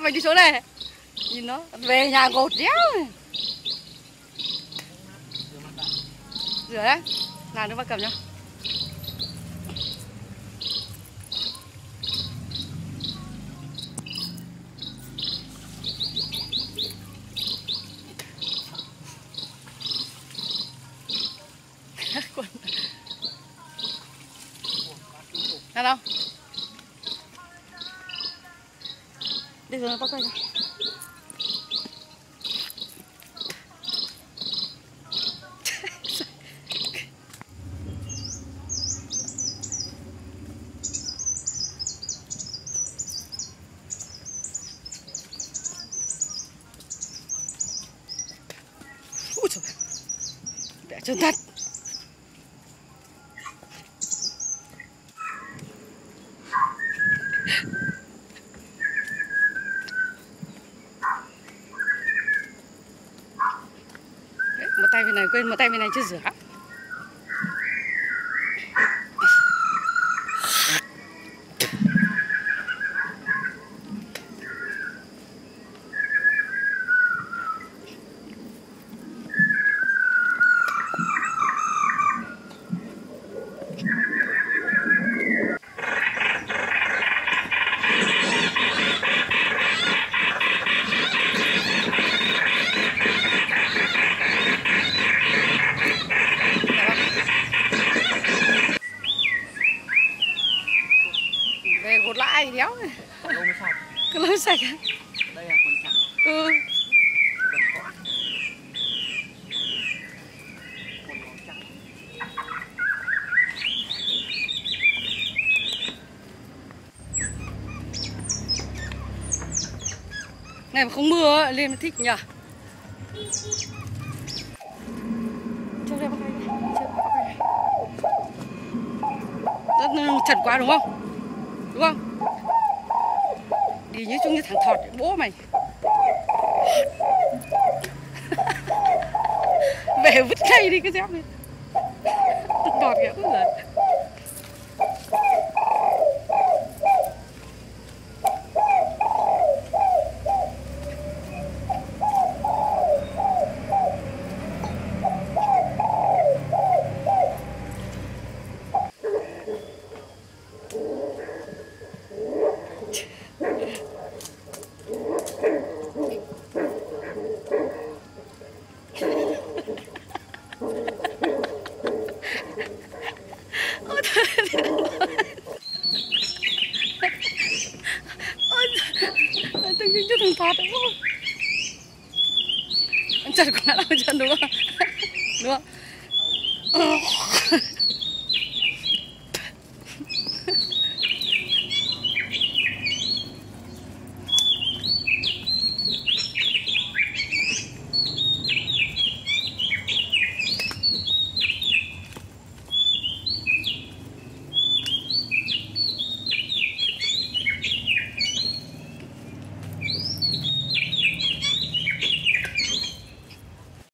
mày đi xuống này. Nhìn nó về nhà gột đéo này. Rửa đấy. Nào nước mắt cầm nhá. Nào đâu. Đi rồi bắt quay ra. Ui trời, vẽ chân thật. Một tay bên này quên, một tay bên này chưa rửa. Về gột lại đéo này. Cái lông sạch á. Đây là quần trắng. Ừ. Quần cỏ. Quần màu trắng. Này mà không mưa lên thích nhỉ. Cho đây bác này. Rất chật quá đúng không? Đúng không? Đi như chung như thằng thọt bố mày. Về vứt cây đi cái dép đi. Đọt kìa cũng rồi. Từng cho thằng Thoát đúng không? Anh chật quá đâu chân đúng không? Đúng không?